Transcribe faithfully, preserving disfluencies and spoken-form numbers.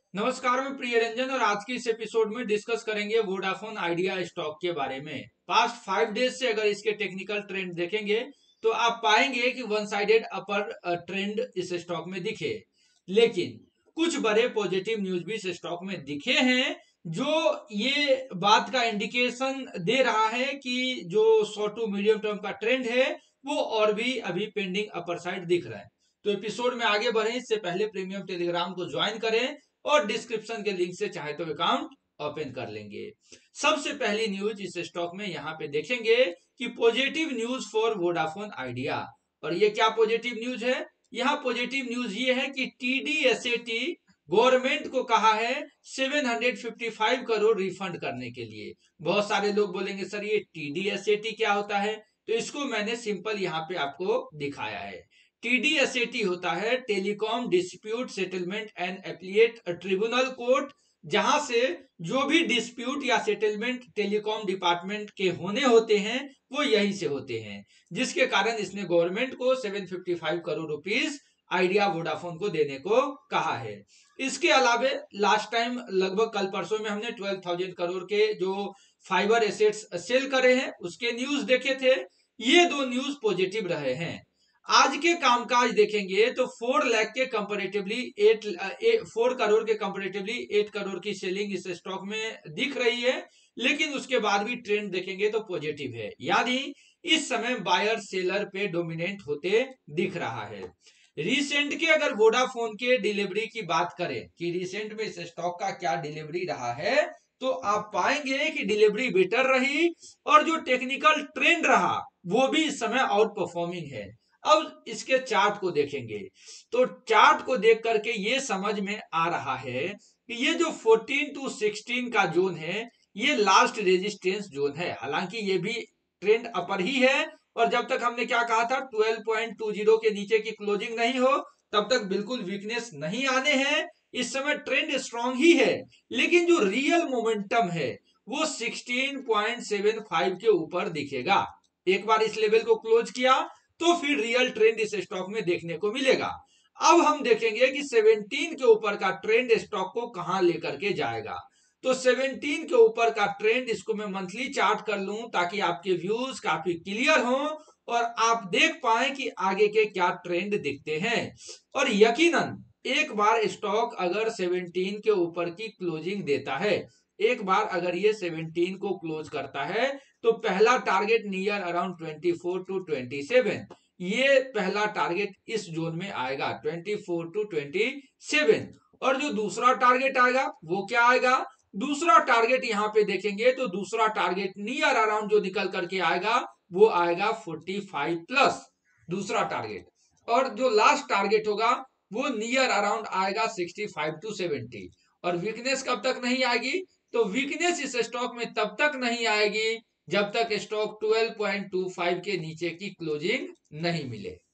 नमस्कार, मैं प्रिय रंजन और आज की इस एपिसोड में डिस्कस करेंगे वोडाफोन आइडिया स्टॉक के बारे में। पास्ट फाइव डेज से अगर इसके टेक्निकल ट्रेंड देखेंगे तो आप पाएंगे कि वन साइडेड अपर ट्रेंड इस स्टॉक में दिखे, लेकिन कुछ बड़े पॉजिटिव न्यूज भी इस स्टॉक में दिखे हैं जो ये बात का इंडिकेशन दे रहा है कि जो शॉर्ट टू मीडियम टर्म का ट्रेंड है वो और भी अभी पेंडिंग अपर साइड दिख रहा है। तो एपिसोड में आगे बढ़े इससे पहले प्रीमियम टेलीग्राम को ज्वाइन करें और डिस्क्रिप्शन के लिंक से चाहे तो अकाउंट ओपन कर लेंगे। सबसे पहली न्यूज इस स्टॉक में यहां पे देखेंगे कि positive news for Vodafone Idea. और ये क्या पॉजिटिव न्यूज है? यहां पॉजिटिव न्यूज ये है कि टीडीएसएटी गवर्नमेंट को कहा है सात सौ पचपन करोड़ रिफंड करने के लिए। बहुत सारे लोग बोलेंगे सर ये टीडीएसएटी क्या होता है, तो इसको मैंने सिंपल यहाँ पे आपको दिखाया है। टीडीएसएटी होता है telecom dispute settlement and appellate tribunal court, जहां से जो भी डिस्प्यूट या सेटलमेंट टेलीकॉम डिपार्टमेंट के होने होते हैं वो यहीं से होते हैं, जिसके कारण इसने गवर्नमेंट को सात सौ पचपन करोड़ रुपीस आइडिया वोडाफोन को देने को कहा है। इसके अलावे लास्ट टाइम लगभग कल परसों में हमने बारह हज़ार करोड़ के जो फाइबर एसेट्स सेल करे हैं उसके न्यूज देखे थे। ये दो न्यूज पॉजिटिव रहे हैं। आज के कामकाज देखेंगे तो फोर लाख के कंपेरेटिवली एट फोर करोड़ के कंपेरेटिवली एट करोड़ की सेलिंग इस स्टॉक में दिख रही है, लेकिन उसके बाद भी ट्रेंड देखेंगे तो पॉजिटिव है, यानी इस समय बायर सेलर पे डोमिनेंट होते दिख रहा है। रिसेंट के अगर वोडाफोन के डिलीवरी की बात करें कि रिसेंट में इस स्टॉक का क्या डिलीवरी रहा है, तो आप पाएंगे कि डिलीवरी बेटर रही और जो टेक्निकल ट्रेंड रहा वो भी इस समय आउट परफॉर्मिंग है। अब इसके चार्ट को देखेंगे तो चार्ट को देख करके ये समझ में आ रहा है कि ये जो चौदह टू सोलह का जोन है ये लास्ट रेजिस्टेंस जोन है। हालांकि ये भी ट्रेंड अपर ही है और जब तक हमने क्या कहा था बारह पॉइंट दो शून्य के नीचे की क्लोजिंग नहीं हो तब तक बिल्कुल वीकनेस नहीं आने हैं। इस समय ट्रेंड स्ट्रांग ही है, लेकिन जो रियल मोमेंटम है वो सोलह पॉइंट सात पाँच के ऊपर दिखेगा। एक बार इस लेवल को क्लोज किया तो फिर रियल ट्रेंड इस स्टॉक में देखने को मिलेगा। अब हम देखेंगे कि सत्रह के ऊपर का ट्रेंड स्टॉक को कहां लेकर के जाएगा। तो सत्रह के ऊपर का ट्रेंड, इसको मैं मंथली चार्ट कर लूं ताकि आपके व्यूज काफी क्लियर हो और आप देख पाए कि आगे के क्या ट्रेंड दिखते हैं। और यकीनन एक बार स्टॉक अगर सत्रह के ऊपर की क्लोजिंग देता है, एक बार अगर ये सत्रह को क्लोज करता है तो पहला टारगेट नियर अराउंड चौबीस टू सत्ताईस, ये पहला टारगेट इस जोन में आएगा चौबीस टू सत्ताईस। और जो दूसरा टारगेट आएगा वो क्या आएगा? दूसरा टारगेट यहां पे देखेंगे तो दूसरा टारगेट नियर अराउंड जो निकल करके आएगा वो आएगा पैंतालीस प्लस दूसरा टारगेट। और जो लास्ट टारगेट होगा वो नियर अराउंड आएगा पैंसठ टू सत्तर। और वीकनेस कब तक नहीं आएगी? तो वीकनेस इस स्टॉक में तब तक नहीं आएगी जब तक स्टॉक बारह पॉइंट दो पाँच के नीचे की क्लोजिंग नहीं मिले।